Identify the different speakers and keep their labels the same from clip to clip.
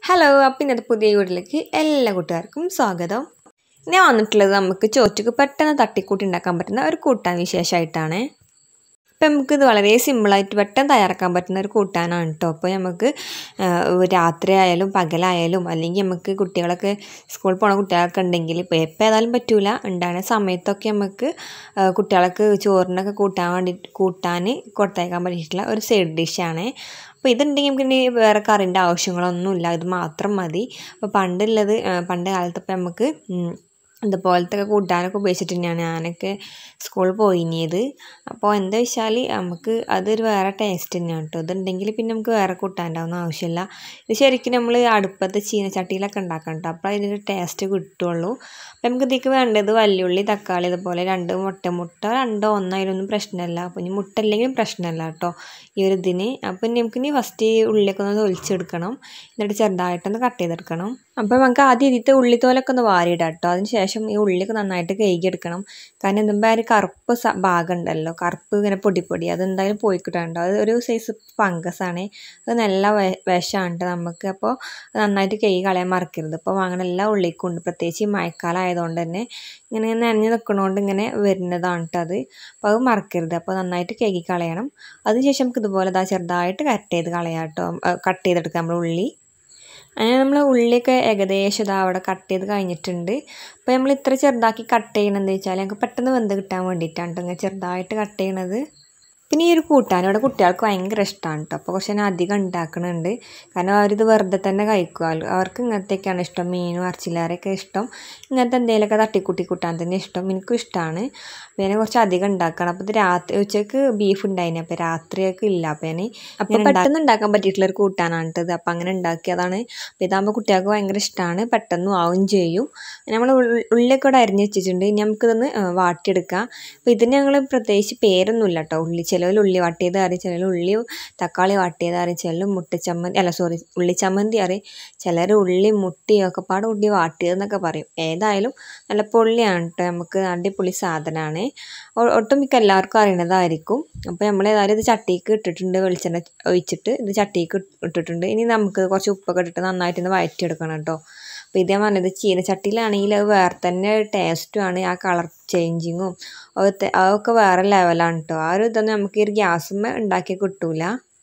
Speaker 1: Hello, അപ്പം ഇന്നത്തെ പുതിയ വീട്ടിലേക്ക് എല്ലാ കൂട്ടുകാർക്കും സ്വാഗതം. ഞാൻ വന്നിട്ടുള്ളത് നമുക്ക് ചോറ്റക്ക് പെട്ടെന്ന് തട്ടിക്കൂട്ടി ഉണ്ടാക്കാൻ പറ്റുന്ന ഒരു കൂട്ടാൻ വിശേഷമായിട്ടാണ്. അപ്പം നമുക്കിത് വളരെ സിമ്പിളായിട്ട് പെട്ടെന്ന് തയ്യാറാക്കാൻ പറ്റുന്ന ഒരു കൂട്ടാനാണ് കേട്ടോ. അപ്പോൾ നമുക്ക് രാത്രി ആയാലും പകലായാലും അല്ലെങ്കിൽ നമുക്ക് കുട്ടികളൊക്കെ സ്കൂളിൽ പോണ കുട്ടികളൊക്കെ ഉണ്ടെങ്കിൽ ഇപ്പോൾ എപ്പോൾ ഏതായാലും പറ്റൂല, ഉണ്ടാകുന്ന സമയത്തൊക്കെ നമുക്ക് കുട്ടികൾക്ക് ചോറിനൊക്കെ കൂട്ടാൻ കൊടുത്തയക്കാൻ പറ്റിയിട്ടുള്ള ഒരു സൈഡ് ഡിഷാണ്. അപ്പോൾ ഇതുണ്ടെങ്കിൽ നമുക്ക് ഇനി വേറെ കറിൻ്റെ ആവശ്യങ്ങളൊന്നുമില്ല, ഇത് മാത്രം മതി. അപ്പോൾ പണ്ട് കാലത്തൊക്കെ നമുക്ക് ഇതുപോലത്തെ കൂട്ടാനൊക്കെ ഉപയോഗിച്ചിട്ട് തന്നെയാണ് ഞാനൊക്കെ സ്കൂളിൽ പോയിനിയത്. അപ്പോൾ എന്താ വെച്ചാൽ നമുക്ക് അതൊരു വേറെ ടേസ്റ്റ് തന്നെയാണ് കേട്ടോ. ഇതുണ്ടെങ്കിൽ പിന്നെ നമുക്ക് വേറെ കൂട്ടാൻ്റെ ആവശ്യമില്ല. ഇത് ശരിക്കും നമ്മൾ അടുപ്പത്ത് ചീനച്ചട്ടിയിലൊക്കെ ഉണ്ടാക്കണം കേട്ടോ, അപ്പോൾ ഇതിൻ്റെ ടേസ്റ്റ് കിട്ടുള്ളൂ. അപ്പോൾ നമുക്ക് ഇതിലേക്ക് വേണ്ടത് വലിയുള്ളി, തക്കാളി, ഇതുപോലെ 2 മുട്ട 2 ഒന്നായാലൊന്നും പ്രശ്നമല്ല. അപ്പോൾ ഇനി മുട്ട ഇല്ലെങ്കിലും പ്രശ്നമല്ല കേട്ടോ ഈ ഒരു ഇതിന്. അപ്പോൾ നമുക്കിനി ഫസ്റ്റ് ഉള്ളിയൊക്കെ ഒന്ന് തൊലിച്ചെടുക്കണം, എന്നിട്ട് ചെറുതായിട്ടൊന്ന് കട്ട് ചെയ്തെടുക്കണം. അപ്പോൾ നമുക്ക് ആദ്യം ഇതിൻ്റെ ഉള്ളിത്തോലൊക്കെ ഒന്ന് വാരിയിടാം കേട്ടോ. അതിന് ശേഷം ഈ ഉള്ളിയൊക്കെ നന്നായിട്ട് കഴുകിയെടുക്കണം. കാരണം എന്തുമ്പോൾ ഒരു കറുപ്പ് ഭാഗം ഉണ്ടല്ലോ, കറുപ്പ് ഇങ്ങനെ പൊടി അതെന്തായാലും പോയി കിട്ടാനുണ്ടോ. അത് ഒരു സൈസ് ഫംഗസാണ്, അത് നല്ല വിഷമാണ് നമുക്ക്. അപ്പോൾ നന്നായിട്ട് കഴുകി കളയാൻ മറക്കരുത്. അപ്പോൾ വാങ്ങണ എല്ലാ ഉള്ളിക്കും ഉണ്ട്, പ്രത്യേകിച്ച് ഈ മഴക്കാലം ആയതുകൊണ്ട് തന്നെ ഇങ്ങനെ നനഞ്ഞ് നിൽക്കണോണ്ട് ഇങ്ങനെ വരുന്നതാണ് കേട്ടോ അത്. അപ്പോൾ അത് മറക്കരുത്. അപ്പോൾ നന്നായിട്ട് കഴുകി കളയണം. അതിനുശേഷം നമുക്ക് ഇതുപോലെ ചെറുതായിട്ട് കട്ട് ചെയ്തെടുക്കാം നമ്മൾ ഉള്ളി. അങ്ങനെ നമ്മൾ ഉള്ളിയൊക്കെ ഏകദേശം അവിടെ കട്ട് ചെയ്ത് കഴിഞ്ഞിട്ടുണ്ട്. അപ്പോൾ നമ്മൾ ഇത്ര ചെറുതാക്കി കട്ട് ചെയ്യണമെന്ന് എന്താ വെച്ചാൽ ഞങ്ങൾക്ക് പെട്ടെന്ന് വെന്ത് കിട്ടാൻ വേണ്ടിയിട്ടാണ് കേട്ടോ ഇങ്ങനെ ചെറുതായിട്ട് കട്ട് ചെയ്യണത്. പിന്നെ ഈ ഒരു കൂട്ടാൻ ഇവിടെ കുട്ടികൾക്ക് ഭയങ്കര ഇഷ്ടമാണ് കേട്ടോ. അപ്പോൾ കുറച്ച് ഞാൻ അധികം ഉണ്ടാക്കുന്നുണ്ട്, കാരണം അവരിത് വെറുതെ തന്നെ കഴിക്കുക. അവർക്ക് ഇങ്ങനത്തെയൊക്കെയാണ് ഇഷ്ടം, മീനും ഇറച്ചിലാരൊക്കെ ഇഷ്ടം. ഇങ്ങനത്തെ എന്തെങ്കിലുമൊക്കെ തട്ടിക്കൂട്ടി കൂട്ടാൻ തന്നെ ഇഷ്ടം, എനിക്കും ഇഷ്ടമാണ്. അപ്പോൾ ഞാൻ കുറച്ച് അധികം ഉണ്ടാക്കണം. അപ്പോൾ ഇത് ഉച്ചയ്ക്ക് ബീഫ് ഉണ്ടായിന്, അപ്പോൾ രാത്രിയൊക്കെ ഇല്ല. അപ്പോൾ പെട്ടെന്ന് ഉണ്ടാക്കാൻ പറ്റിയിട്ടുള്ളൊരു കൂട്ടാനാണ് കേട്ടത്. അപ്പോൾ അങ്ങനെ ഉണ്ടാക്കിയതാണ്. അപ്പോൾ ഇതാകുമ്പോൾ കുട്ടികൾക്ക് ഭയങ്കര ഇഷ്ടമാണ്, പെട്ടെന്ന് ആവും ചെയ്യും. നമ്മൾ ഉള്ളിയൊക്കെ ഇവിടെ അരിഞ്ഞ് വെച്ചിട്ടുണ്ട്, ഇനി നമുക്കിതൊന്ന് വാട്ടിയെടുക്കാം. അപ്പോൾ ഇതിന് ഞങ്ങൾ പ്രത്യേകിച്ച് പേരൊന്നുമില്ല കേട്ടോ. ചിലവിൽ ഉള്ളി വാട്ടിയത് അറിയും, ചിലർ ഉള്ളി തക്കാളി വാട്ടിയത് അറിയും, ചിലർ ഉള്ളി ചമ്മന്തി അറിയും, ചിലർ ഉള്ളി മുട്ടിയൊക്കെ ഉള്ളി വാട്ടിയതെന്നൊക്കെ പറയും. ഏതായാലും നല്ല പൊള്ളിയാണ് കേട്ടോ, നമുക്ക് അടിപൊളി സാധനമാണ്. ഒട്ടുമിക്ക എല്ലാവർക്കും അറിയണതായിരിക്കും. അപ്പോൾ നമ്മൾ ഏതായാലും ഇത് ചട്ടിക്ക് ഇട്ടിട്ടുണ്ട്, വെളിച്ചെണ്ണ ഒഴിച്ചിട്ട് ഇത് ചട്ടിക്ക് ഇട്ടിട്ടുണ്ട്. ഇനി നമുക്ക് കുറച്ച് ഉപ്പൊക്കെ ഇട്ടിട്ട് നന്നായിട്ടൊന്ന് വഴറ്റിയെടുക്കണം കേട്ടോ. അപ്പോൾ ഇതേ പറഞ്ഞത് ചീനച്ചട്ടിയിലാണെങ്കിൽ അത് വേറെ തന്നെ ടേസ്റ്റുമാണ്, ആ കളർ ചേഞ്ചിങ്ങും അതൊക്കെ വേറെ ലെവലാണ് കേട്ടോ. ആ ഒരു ഇതൊന്നും നമുക്ക് ഈ ഒരു ഗ്യാസുമ്മേ ഉണ്ടാക്കി കിട്ടൂല.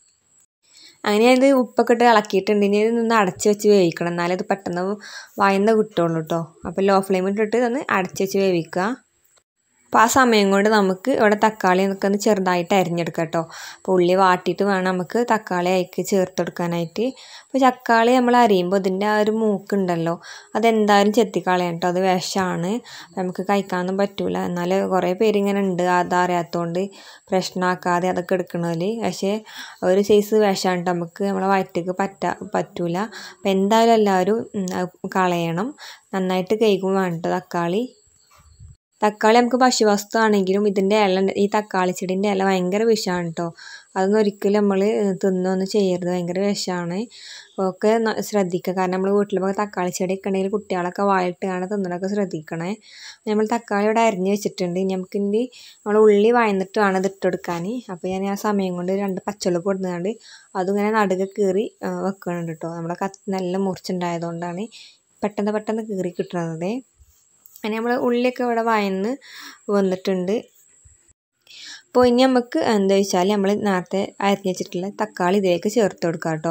Speaker 1: അങ്ങനെ ഇത് ഉപ്പൊക്കെ ഇട്ട് ഇളക്കിയിട്ടുണ്ട്. ഇനി ഇതൊന്ന് അടച്ച് വെച്ച് വേവിക്കണം, എന്നാലേ ഇത് പെട്ടെന്ന് വായന്ന് കിട്ടുള്ളൂ കേട്ടോ. അപ്പോൾ ലോ ഫ്ലെയിമിൽ ഇട്ടിട്ട് ഇതൊന്ന് അടച്ച് വെച്ച് വേവിക്കുക. അപ്പോൾ ആ സമയം കൊണ്ട് നമുക്ക് ഇവിടെ തക്കാളി ഒക്കെ ഒന്ന് ചെറുതായിട്ട് അരിഞ്ഞെടുക്കാം കേട്ടോ. അപ്പോൾ ഉള്ളി വാട്ടിയിട്ട് വേണം നമുക്ക് തക്കാളി അതിലേക്ക് ചേർത്തെടുക്കാനായിട്ട്. അപ്പോൾ തക്കാളി നമ്മൾ അരിയുമ്പോൾ ഇതിൻ്റെ ആ ഒരു മൂക്കുണ്ടല്ലോ, അതെന്തായാലും ചെത്തിക്കളയാം കേട്ടോ, അത് വിഷമാണ്, നമുക്ക് കഴിക്കാനൊന്നും പറ്റൂല. എന്നാൽ കുറേ പേരിങ്ങനെ ഉണ്ട് അതറിയാത്തതുകൊണ്ട് പ്രശ്നമാക്കാതെ അതൊക്കെ എടുക്കണതിൽ. പക്ഷേ ഒരു സൈസ് വിഷമാണ് കേട്ടോ, നമുക്ക് നമ്മളെ വയറ്റിലേക്ക് പറ്റൂല. അപ്പോൾ എന്തായാലും എല്ലാവരും കളയണം, നന്നായിട്ട് കഴുകും വേണ്ട തക്കാളി നമുക്ക് ഭക്ഷ്യവസ്തു ആണെങ്കിലും ഇതിൻ്റെ ഇല, ഈ തക്കാളി ചെടീൻ്റെ ഇല ഭയങ്കര വിഷമാണ് കേട്ടോ. അതൊന്നും ഒരിക്കലും നമ്മൾ തിന്നൊന്നും ചെയ്യരുത്, ഭയങ്കര വിഷമാണ്. ഒക്കെ ശ്രദ്ധിക്കുക, കാരണം നമ്മൾ വീട്ടിലൊക്കെ തക്കാളി ചെടിയൊക്കെ ഉണ്ടെങ്കിൽ കുട്ടികളൊക്കെ വായിട്ട് കാണാൻ തിന്നണമൊക്കെ ശ്രദ്ധിക്കണേ. നമ്മൾ തക്കാളി ഇവിടെ അരിഞ്ഞ് വെച്ചിട്ടുണ്ട്. നമുക്കിനി നമ്മൾ ഉള്ളി വഴന്നിട്ട് വേണം ഇത് ഇട്ടെടുക്കാൻ. അപ്പോൾ ഞാൻ ആ സമയം കൊണ്ട് 2 പച്ചമുളക് കൊടുക്കുന്നുണ്ട്, അതിങ്ങനെ നടുക കീറി വെക്കുന്നുണ്ട് കേട്ടോ. നമ്മുടെ നല്ല മുറിച്ചുണ്ടായതുകൊണ്ടാണ് പെട്ടെന്ന് കീറി കിട്ടുന്നത്. അങ്ങനെ നമ്മൾ ഉള്ളിയൊക്കെ ഇവിടെ വന്നിട്ടുണ്ട്. അപ്പോൾ ഇനി നമുക്ക് എന്താ വെച്ചാൽ നമ്മൾ നേരത്തെ അരിഞ്ഞ് വെച്ചിട്ടുള്ള തക്കാളി ഇതിലേക്ക് ചേർത്ത് കൊടുക്കാം കേട്ടോ.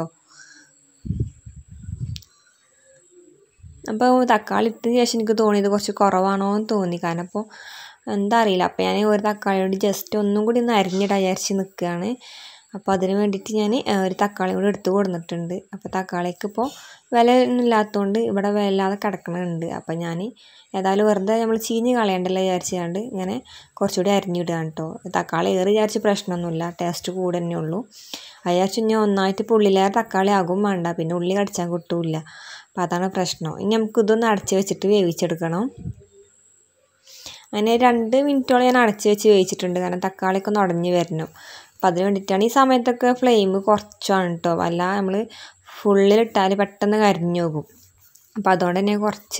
Speaker 1: അപ്പോൾ തക്കാളി ഇട്ടതിന് ശേഷം എനിക്ക് തോന്നിയത് കുറച്ച് കുറവാണോ എന്ന് തോന്നി, കാരണം അപ്പോൾ എന്താ അറിയില്ല. അപ്പോൾ ഞാൻ ഒരു തക്കാളിയോട് ജസ്റ്റ് ഒന്നും കൂടി ഒന്ന് അരിഞ്ഞിടാൻ വിചാരിച്ച് നിൽക്കുകയാണ്. അപ്പോൾ അതിന് വേണ്ടിയിട്ട് ഞാൻ ഒരു തക്കാളി കൂടി എടുത്ത് കൊടുത്തിട്ടുണ്ട്. അപ്പോൾ തക്കാളിക്ക് ഇപ്പോൾ വില ഒന്നും ഇല്ലാത്തതുകൊണ്ട് ഇവിടെ വിലയില്ലാതെ കിടക്കണുണ്ട്. അപ്പോൾ ഞാൻ ഏതായാലും വെറുതെ നമ്മൾ ചീഞ്ഞ് കളയണ്ടല്ലോ വിചാരിച്ചുകൊണ്ട് ഇങ്ങനെ കുറച്ചുകൂടി അരിഞ്ഞിടുകയാണ് കേട്ടോ. തക്കാളി ഏറി വിചാരിച്ച് പ്രശ്നമൊന്നുമില്ല, ടേസ്റ്റ് കൂടെ തന്നെ ഉള്ളൂ. വിചാരിച്ചു ഇനി ഒന്നായിട്ട് ഇപ്പോൾ ഉള്ളിലേറെ തക്കാളി ആകും വേണ്ട, പിന്നെ ഉള്ളി കടിച്ചാൽ കിട്ടില്ല. അപ്പോൾ അതാണ് പ്രശ്നം. ഇനി നമുക്കിതൊന്ന് അടച്ച് വെച്ചിട്ട് വേവിച്ചെടുക്കണം. അങ്ങനെ 2 മിനിറ്റോളം ഞാൻ അടച്ച് വെച്ച് വേവിച്ചിട്ടുണ്ട്, കാരണം തക്കാളിയൊക്കെ ഒന്ന് ഉടഞ്ഞ് വരണം. അപ്പോൾ അതിന് വേണ്ടിയിട്ടാണ്. ഈ സമയത്തൊക്കെ ഫ്ലെയിം കുറച്ചാണ് കേട്ടോ, അല്ല നമ്മൾ ഫുള്ളിലിട്ടാൽ പെട്ടെന്ന് കരിഞ്ഞു പോകും. അപ്പോൾ അതുകൊണ്ട് തന്നെ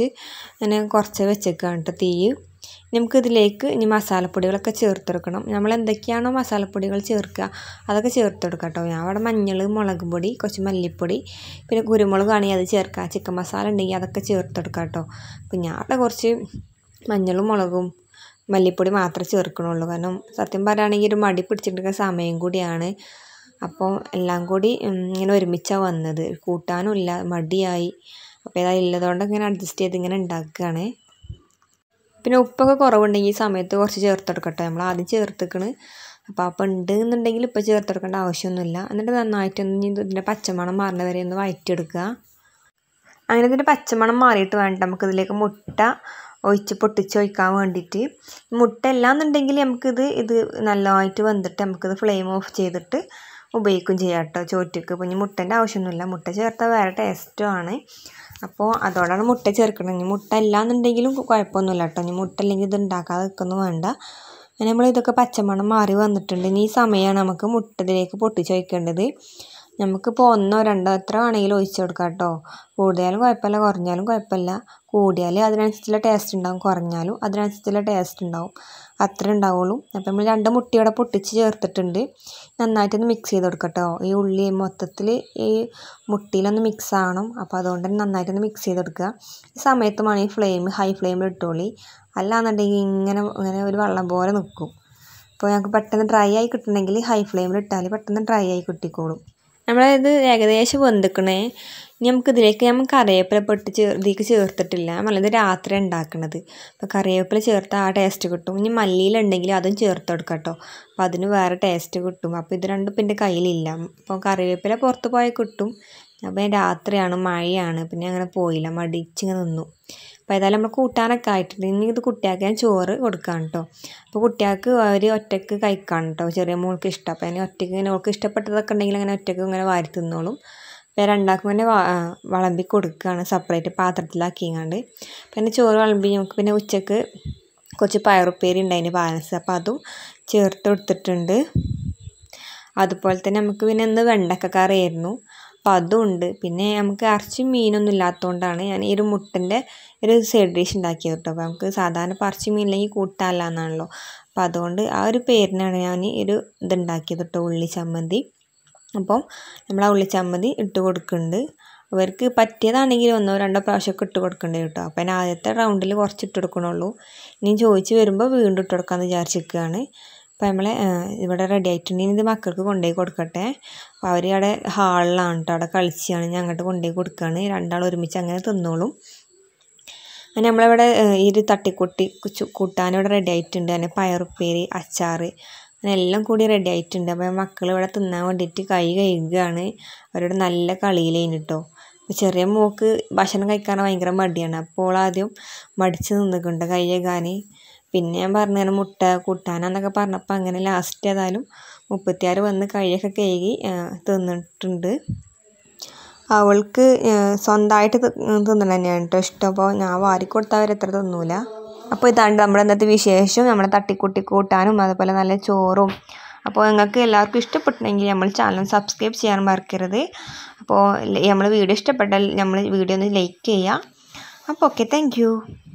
Speaker 1: കുറച്ച് വെച്ചേക്കാണ് കേട്ടോ തീ. നമുക്കിതിലേക്ക് ഇനി മസാലപ്പൊടികളൊക്കെ ചേർത്തെടുക്കണം. നമ്മൾ എന്തൊക്കെയാണോ മസാലപ്പൊടികൾ ചേർക്കുക അതൊക്കെ ചേർത്തെടുക്കാം കേട്ടോ. ഞാൻ അവിടെ മഞ്ഞൾ, മുളക് പൊടി, കുറച്ച് മല്ലിപ്പൊടി, പിന്നെ കുരുമുളകാണെങ്കിൽ അത് ചേർക്കാം. ചിക്കൻ മസാല ഉണ്ടെങ്കിൽ അതൊക്കെ ചേർത്തെടുക്കാം കേട്ടോ. അപ്പോൾ ഞാൻ അവിടെ കുറച്ച് മഞ്ഞളും മുളകും മല്ലിപ്പൊടി മാത്രമേ ചേർക്കണുള്ളൂ. കാരണം സത്യം പറയുകയാണെങ്കിൽ ഒരു മടി പിടിച്ചിട്ടുള്ള സമയം കൂടിയാണ്. അപ്പോൾ എല്ലാം കൂടി ഇങ്ങനെ ഒരുമിച്ചാണ് വന്നത്. കൂട്ടാനും ഇല്ല, മടിയായി. അപ്പോൾ ഏതായാലും ഇല്ലതുകൊണ്ട് ഇങ്ങനെ അഡ്ജസ്റ്റ് ചെയ്ത് ഇങ്ങനെ ഉണ്ടാക്കുകയാണ്. പിന്നെ ഉപ്പൊക്കെ കുറവുണ്ടെങ്കിൽ ഈ സമയത്ത് കുറച്ച് ചേർത്തെടുക്കട്ടെ. നമ്മൾ ആദ്യം ചേർത്തിക്കണ്. അപ്പോൾ ഉണ്ട് എന്നുണ്ടെങ്കിൽ ഇപ്പോൾ ചേർത്തെടുക്കേണ്ട ആവശ്യമൊന്നുമില്ല. എന്നിട്ട് നന്നായിട്ടൊന്ന് ഇതിൻ്റെ പച്ചമണം മാറുന്ന വരെ ഒന്ന് വഴറ്റിയെടുക്കുക. അങ്ങനെ ഇതിൻ്റെ പച്ചമണം മാറിയിട്ട് വേണ്ട നമുക്കിതിലേക്ക് മുട്ട പൊട്ടിച്ചൊഴിക്കാൻ വേണ്ടിയിട്ട്. മുട്ട ഇല്ലാന്നുണ്ടെങ്കിൽ ഇത് നല്ലതായിട്ട് വെന്തിട്ട് നമുക്കിത് ഫ്ലെയിം ഓഫ് ചെയ്തിട്ട് ഉപയോഗിക്കുകയും ചെയ്യാം കേട്ടോ ചോറ്റക്ക്. അപ്പോൾ ഇനി മുട്ടേൻ്റെ ആവശ്യമൊന്നുമില്ല. മുട്ട ചേർത്താൽ വേറെ ടേസ്റ്റുമാണ്. അപ്പോൾ അതോടാണ് മുട്ട ചേർക്കണം. ഇനി മുട്ട ഇല്ലാന്നുണ്ടെങ്കിലും കുഴപ്പമൊന്നുമില്ല കേട്ടോ. ഇനി മുട്ട ഇല്ലെങ്കിൽ ഇത് ഉണ്ടാക്കാതെ വെക്കൊന്നും വേണ്ട. അങ്ങനെ നമ്മൾ ഇതൊക്കെ പച്ചമണം മാറി വന്നിട്ടുണ്ട്. ഇനി ഈ സമയമാണ് നമുക്ക് മുട്ട ഇതിലേക്ക് പൊട്ടിച്ചൊഴിക്കേണ്ടത്. നമുക്കിപ്പോൾ 1 2 എത്ര വേണമെങ്കിലും ഒഴിച്ചു കൊടുക്കാം കേട്ടോ. കൂടുതലും കുഴപ്പമില്ല, കുറഞ്ഞാലും കുഴപ്പമില്ല. കൂടിയാൽ അതിനനുസരിച്ചുള്ള ടേസ്റ്റ് ഉണ്ടാവും, കുറഞ്ഞാലും അതിനനുസരിച്ചുള്ള ടേസ്റ്റ് ഉണ്ടാവും. അത്രേ ഉണ്ടാവുള്ളൂ. അപ്പോൾ നമ്മൾ 2 മുട്ട ഇവിടെ പൊട്ടിച്ച് ചേർത്തിട്ടുണ്ട്. നന്നായിട്ടൊന്ന് മിക്സ് ചെയ്ത് കൊടുക്കാം കേട്ടോ. ഈ ഉള്ളി മൊത്തത്തിൽ ഈ മുട്ടയിലൊന്ന് മിക്സ് ആവണം. അപ്പോൾ അതുകൊണ്ട് തന്നെ നന്നായിട്ടൊന്ന് മിക്സ് ചെയ്ത് കൊടുക്കുക. ഈ സമയത്തുമാണ് ഈ ഹൈ ഫ്ലെയിമിൽ ഇട്ടോളി. അല്ലാന്നുണ്ടെങ്കിൽ ഇങ്ങനെ ഒരു വെള്ളം പോലെ നിൽക്കും. അപ്പോൾ ഞങ്ങൾക്ക് പെട്ടെന്ന് ഡ്രൈ ആയി കിട്ടണമെങ്കിൽ ഹൈ ഫ്ലെയിമിൽ ഇട്ടാൽ പെട്ടെന്ന് ഡ്രൈ ആയി കിട്ടിക്കോളും. നമ്മളിത് ഏകദേശം വെന്തിക്കണേ. ഇനി നമുക്കിതിലേക്ക് കറിവേപ്പില ഇതിലേക്ക് ചേർത്തിട്ടില്ല. നമ്മളിത് രാത്രി ഉണ്ടാക്കണത്. അപ്പോൾ കറിവേപ്പില ചേർത്താൽ ആ ടേസ്റ്റ് കിട്ടും. ഇനി മല്ലിയിലുണ്ടെങ്കിൽ അതും ചേർത്ത് കൊടുക്കാം കേട്ടോ. അപ്പോൾ അതിന് വേറെ ടേസ്റ്റ് കിട്ടും. അപ്പോൾ ഇത് രണ്ടും പിന്നെ കയ്യിലില്ല. അപ്പോൾ കറിവേപ്പില പുറത്ത് പോയാൽ കിട്ടും. അപ്പോൾ രാത്രിയാണ്, മഴയാണ്, പിന്നെ അങ്ങനെ പോയില്ല, മടിച്ചിങ്ങനെ നിന്നു. അപ്പോൾ ഏതായാലും നമ്മൾ കൂട്ടാനൊക്കെ ആയിട്ടുണ്ട്. ഇനി ഇത് കുട്ടികൾക്ക് ഞാൻ ചോറ് കൊടുക്കാം കേട്ടോ. അപ്പോൾ കുട്ടികൾക്ക് അവർ ഒറ്റയ്ക്ക് കഴിക്കാം കേട്ടോ. ചെറിയ മോൾക്ക് ഇഷ്ടം. അപ്പോൾ അതിന് ഒറ്റയ്ക്ക് ഇങ്ങനെ ഓൾക്ക് ഇഷ്ടപ്പെട്ടതൊക്കെ ഉണ്ടെങ്കിൽ അങ്ങനെ ഒറ്റയ്ക്ക് ഇങ്ങനെ വാരി തിന്നോളും. അപ്പോൾ രണ്ടാൾക്കും തന്നെ വിളമ്പി കൊടുക്കുകയാണ് സെപ്പറേറ്റ് പാത്രത്തിലാക്കിങ്ങാണ്ട്. പിന്നെ ചോറ് വിളമ്പി നമുക്ക് പിന്നെ ഉച്ചക്ക് കുറച്ച് പയറുപ്പേരി ഉണ്ടായിന് ബാലൻസ്. അപ്പോൾ അതും ചേർത്ത് കൊടുത്തിട്ടുണ്ട്. അതുപോലെ തന്നെ നമുക്ക് പിന്നെ ഇന്ന് വെണ്ടക്ക കറിയായിരുന്നു. അപ്പോൾ അതും ഉണ്ട്. പിന്നെ നമുക്ക് ഇറച്ചിയും മീനൊന്നും ഇല്ലാത്തതുകൊണ്ടാണ് ഞാൻ ഈ ഒരു മുട്ടൻ്റെ ഒരു സൈഡ് ഡിഷ് ഉണ്ടാക്കിയത് കേട്ടോ. അപ്പോൾ നമുക്ക് സാധാരണ ഇറച്ചി മീനില്ലെങ്കിൽ കൂട്ടാല്ല എന്നാണല്ലോ. അപ്പോൾ അതുകൊണ്ട് ആ ഒരു പേരിനാണ് ഞാൻ ഒരു ഇതുണ്ടാക്കിയത് കേട്ടോ, ഉള്ളി ചമ്മന്തി. അപ്പം നമ്മൾ ആ ഉള്ളി ചമ്മന്തി ഇട്ട് കൊടുക്കുന്നുണ്ട്. അവർക്ക് പറ്റിയതാണെങ്കിൽ 1 2 പ്രാവശ്യമൊക്കെ ഇട്ട് കൊടുക്കേണ്ടി കേട്ടോ. അപ്പോൾ അതിന് ആദ്യത്തെ റൗണ്ടിൽ കുറച്ച് ഇട്ട് കൊടുക്കണുള്ളൂ. ഇനി ചോദിച്ച് വരുമ്പോൾ വീണ്ടും ഇട്ട് കൊടുക്കാമെന്ന് വിചാരിച്ചിരിക്കുകയാണ്. അപ്പോൾ നമ്മൾ ഇവിടെ റെഡി ആയിട്ടുണ്ട്. ഇനി ഇത് മക്കൾക്ക് കൊണ്ടുപോയി കൊടുക്കട്ടെ. അപ്പോൾ അവർ അവിടെ ഹാളിലാണ് കേട്ടോ, അവിടെ കളിച്ചാണ്. ഞാൻ അങ്ങോട്ട് കൊണ്ടുപോയി കൊടുക്കുകയാണ്. രണ്ടാളും ഒരുമിച്ച് അങ്ങനെ തിന്നോളും. അങ്ങനെ നമ്മളിവിടെ ഈ ഒരു തട്ടിക്കൂട്ടി കൂട്ടാനിവിടെ റെഡി ആയിട്ടുണ്ട്. അങ്ങനെ പയറുപ്പേരി, അച്ചാർ, അങ്ങനെ എല്ലാം കൂടി റെഡി ആയിട്ടുണ്ട്. അപ്പോൾ മക്കൾ ഇവിടെ തിന്നാൻ വേണ്ടിയിട്ട് കൈ കഴുകുകയാണ്. അവരോട് നല്ല കളിയിലേന് കേട്ടോ. ചെറിയ മോൾക്ക് ഭക്ഷണം കഴിക്കാൻ ഭയങ്കര മടിയാണ്. അപ്പോൾ ആദ്യം മടിച്ച് നിന്നിട്ടുണ്ട് കൈ കഴുകാൻ. പിന്നെ ഞാൻ പറഞ്ഞു അങ്ങനെ മുട്ട കൂട്ടാനെന്നൊക്കെ പറഞ്ഞപ്പോൾ അങ്ങനെ ലാസ്റ്റ് ഏതായാലും 36 വന്ന് കൈയൊക്കെ കഴുകി തിന്നിട്ടുണ്ട്. അവൾക്ക് സ്വന്തമായിട്ട് തിന്നണം തന്നെയാണ് കേട്ടോ ഇഷ്ടം. അപ്പോൾ ഞാൻ വാരിക്കൊടുത്താൽ അവരെത്ര തിന്നൂല. അപ്പോൾ ഇതാണ് നമ്മുടെ ഇന്നത്തെ വിശേഷം. നമ്മുടെ തട്ടിക്കൂട്ടി കൂട്ടാനും അതുപോലെ നല്ല ചോറും. അപ്പോൾ നിങ്ങൾക്ക് എല്ലാവർക്കും ഇഷ്ടപ്പെട്ടിട്ടുണ്ടെങ്കിൽ നമ്മൾ ചാനൽ സബ്സ്ക്രൈബ് ചെയ്യാൻ മറക്കരുത്. അപ്പോൾ നമ്മൾ വീഡിയോ ഇഷ്ടപ്പെട്ടാൽ നമ്മൾ വീഡിയോ ഒന്ന് ലൈക്ക് ചെയ്യുക. അപ്പോൾ ഓക്കെ, താങ്ക് യു.